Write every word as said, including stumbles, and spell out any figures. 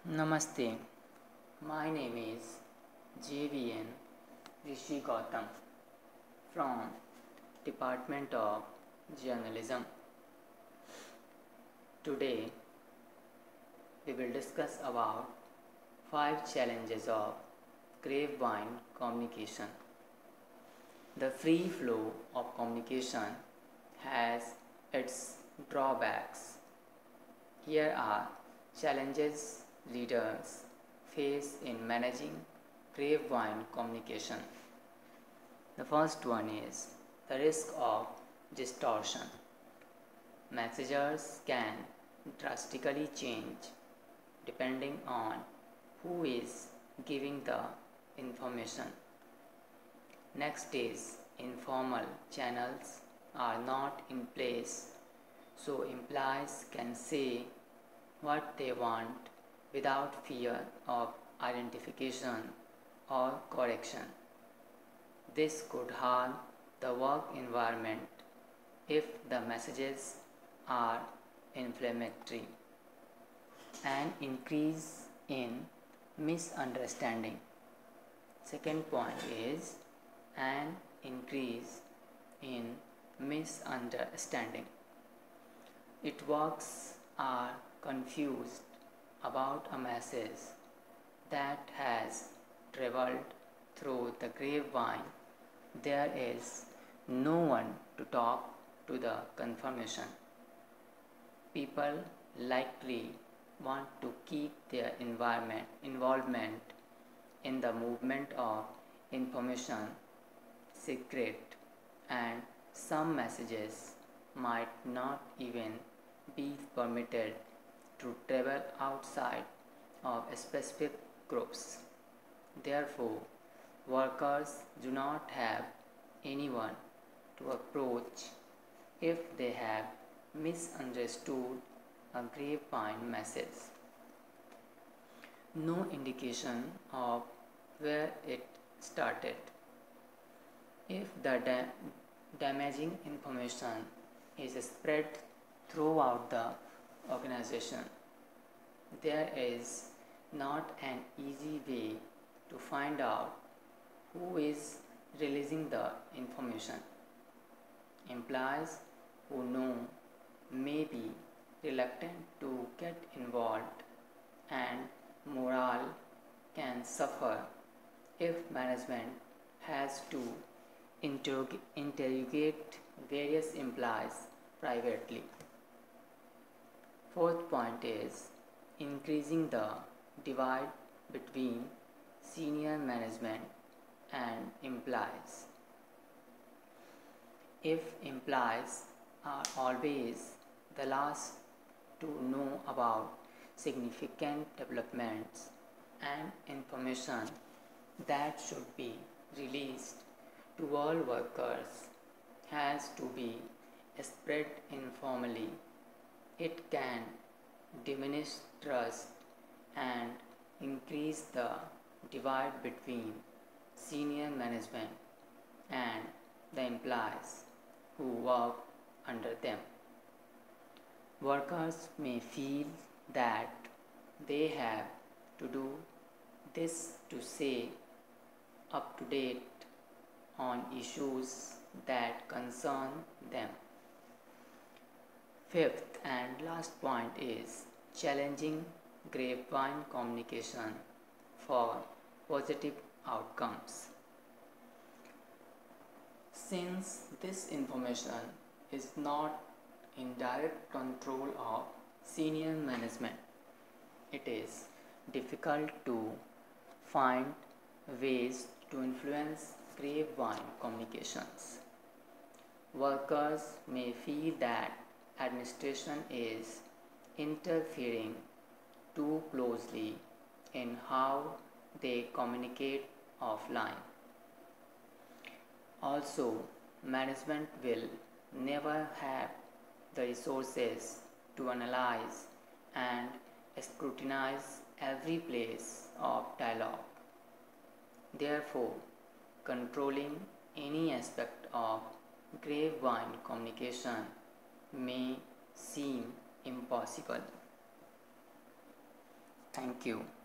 Namaste. My name is J V N Rishi Gautam from Department of Journalism. Today we will discuss about five challenges of grapevine communication. The free flow of communication has its drawbacks. Here are challenges leaders face in managing grapevine communication. The first one is the risk of distortion. Messages can drastically change depending on who is giving the information. Next is informal channels are not in place, so implies can say what they want without fear of identification or correction. This could harm the work environment if the messages are inflammatory. An increase in misunderstanding. Second point is an increase in misunderstanding. It works are confused about a message that has traveled through the grapevine. There is no one to talk to the confirmation. People likely want to keep their environment involvement in the movement of information secret, and some messages might not even be permitted to travel outside of specific groups. Therefore, workers do not have anyone to approach if they have misunderstood a grapevine message. No indication of where it started. If the da- damaging information is spread throughout the organization, there is not an easy way to find out who is releasing the information. Employees who know may be reluctant to get involved, and morale can suffer if management has to interrog- interrogate various employees privately. Fourth point is increasing the divide between senior management and employees. If employees are always the last to know about significant developments and information that should be released to all workers has to be spread informally, it can diminish trust and increase the divide between senior management and the employees who work under them. Workers may feel that they have to do this to stay up to date on issues that concern them. Fifth and last point is challenging grapevine communication for positive outcomes. Since this information is not in direct control of senior management, it is difficult to find ways to influence grapevine communications. Workers may feel that administration is interfering too closely in how they communicate offline. Also, management will never have the resources to analyze and scrutinize every place of dialogue. Therefore, controlling any aspect of grapevine communication may seem impossible. Thank Thank you.